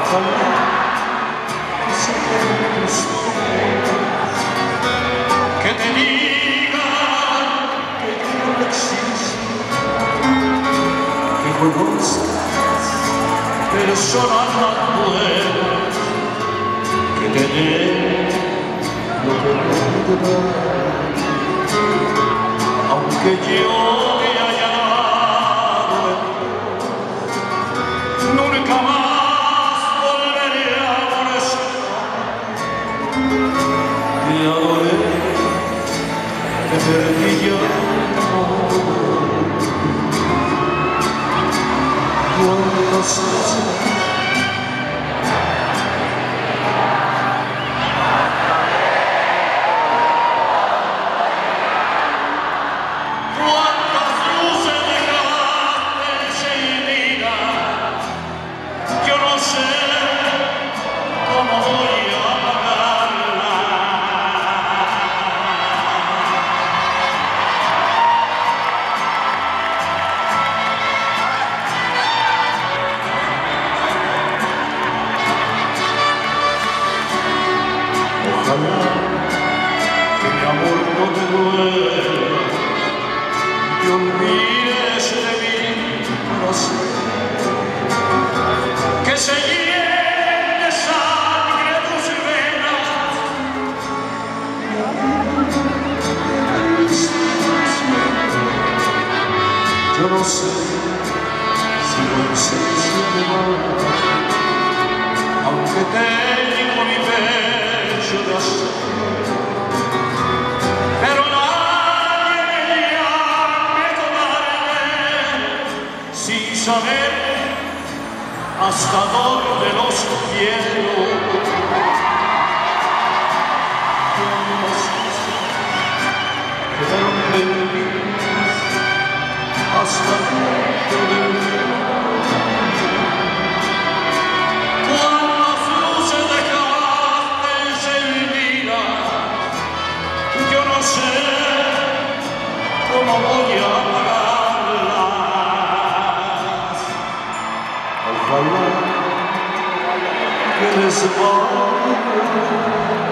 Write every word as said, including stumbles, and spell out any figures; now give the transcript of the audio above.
Ojalá que se queden tus ojos, que te digan que yo no existo, que conozcas personas más buenas, que te den lo que no te dan, aunque yo te haya dado, nunca más volveré a molestar. Te adoré, te perdí yo, cuántas veces que mi amor no te duela, que olvides de mí para siempre, que se llenen de sangre tus venas. Yo no sé si la ausencia me va, aunque tengo mi pecho de acero, pero nadie me llame cobarde sin saber hasta dónde los quiero. Cuántas cosas quedaron perdidas hasta dentro de mí. ¿Cómo voy a pagarlas? Ojalá que les vaya